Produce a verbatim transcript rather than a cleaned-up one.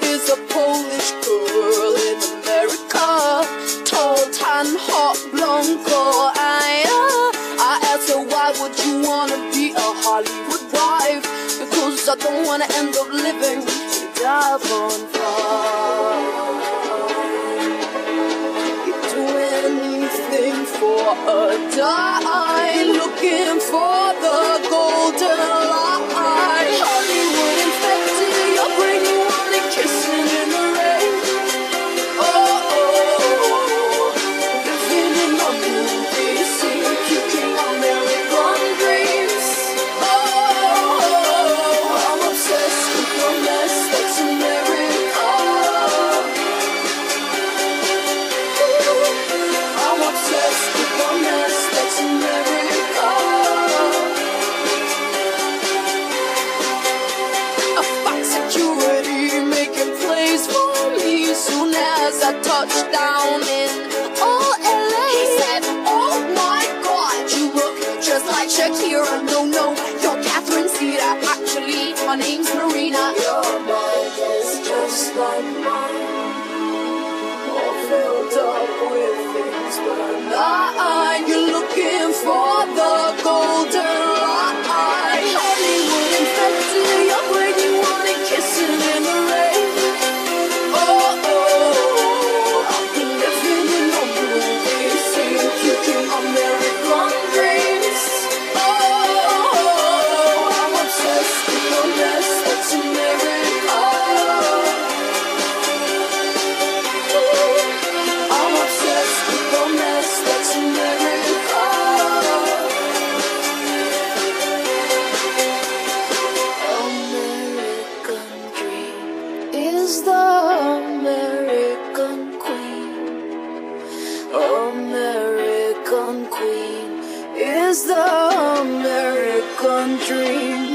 is a Polish girl in America, tall, tan, hot, blonde girl. I, uh, I asked her, why would you wanna be a Hollywood wife? Because I don't wanna end up living in Devon Farm. You'd do anything for a dime, looking for the golden line. Hollywood infected your brain, you want it kissing in the rain. Oh, oh, living in a movie scene, kicking American dreams. Oh, I'm obsessed with the mess that's America. I'm obsessed with the mess that's America. A fox security making plays for me soon as I touched down in oh L A. He said, oh my God, you look just like Shakira. No, no, you're Catherine Zeta. Actually, my name's Marina. Your mind is just like mine, all filled up with things but I'm not. You're looking for the golden line. Hollywood infected your brain, you want it kissing in the rain. Oh, oh, I've been living in a movie scene, kicking American dreams. Oh, I'm obsessed with the mess that's America. I'm obsessed with the mess that's America. American dream is the American queen. American queen is the American dream.